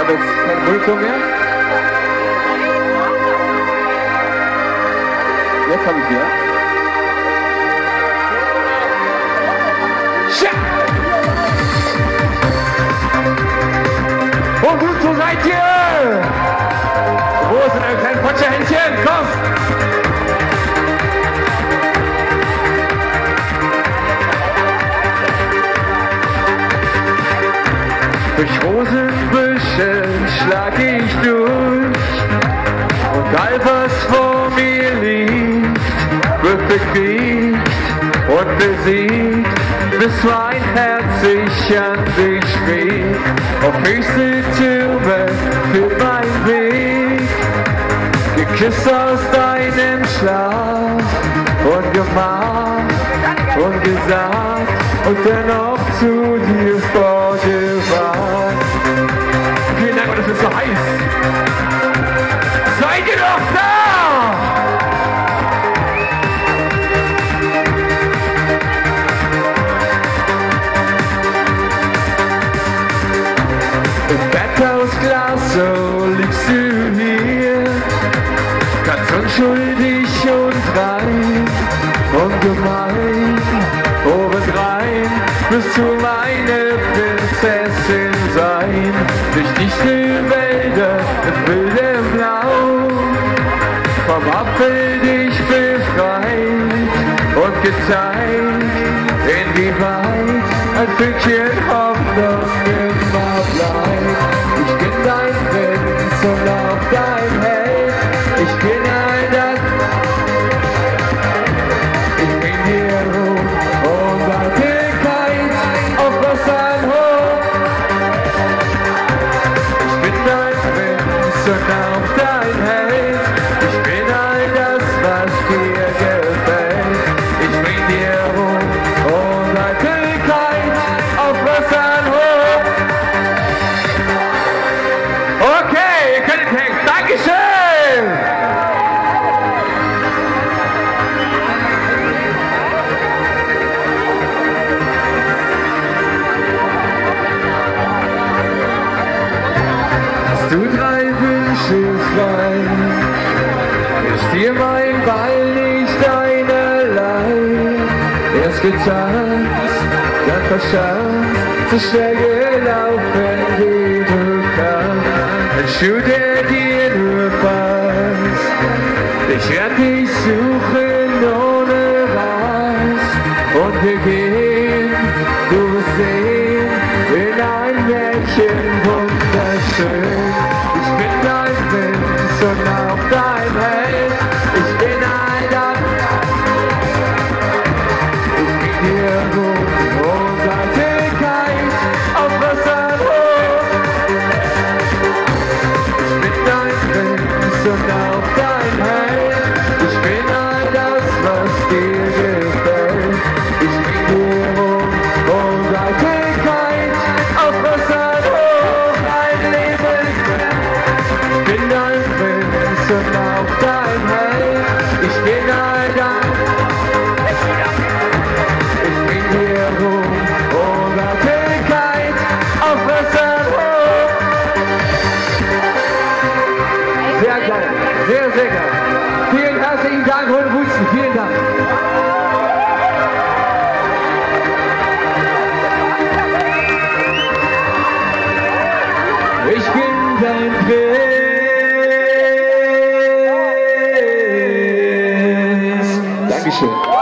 jetzt keine Munition mehr. Jetzt habe ich wieder. Und gut, so seid ihr! Wo sind eure kleinen Potscherhändchen? Komm! Durch Rosenbüsche schlag ich durch und all was vor mir liegt, wird bekriegt und besiegt, bis mein Herz sich an dich schmiegt. Auf höchste Türme führt mein Weg, geküsst aus deinem Schlaf und gemacht und gesagt und dennoch zu dir vorgewandt. Vielen Dank, das ist so heiß. Seid ihr noch da? Im Bett aus Glas, so liegst du hier, ganz unschuldig und rein und gemein. Obendrein wirst du meine Prinzessin sein. Durch dichte Wälder in wildem Blau, vom Apfel dich befreit und gezeigt, inwieweit ein Fünkchen Hoffnung immer bleibt. Ich bin dein Prinz und auch dein Held. Ich bin all das. Ich bin hier rum und Artigkeit auf Wassern hoch. Ich bin dein Prinz und auch dein Held. Ich bin all das, was dir gefällt. Ich bring dir rum und Artigkeit auf Wassern hoch. Okay, ihr könnt den Text. Dankeschön! Hast du 3 Wünsche frei, ist dir mein Ball nicht einerlei. Erst getanzt, dann verschanzt, so schnell gelaufen wie du kannst. Ein Schuh, der dir nur passt, ich werd dich suchen ohne Rast. Und wir gehen, du wirst sehen, in ein Märchen wunderschön. Ich bin dein Prinz und auch dein Held. Ich bin all das. Ich bin hier rum und Artigkeit auf Wassern hoch. Ich bin dein Prinz und auch dein Held. Ich bin all das, was dir gefällt. Ich bin hier rum und Artigkeit auf Wassern hoch. Ein Leben. Ich bin dein Prinz und auch dein Held. Ich bin all das. Ich bin hier rum und Artigkeit auf Wassern hoch. Sehr geil, sehr, sehr geil. Vielen herzlichen Dank, Rune Butzen, vielen Dank. Ich bin dein Prinz. Dankeschön.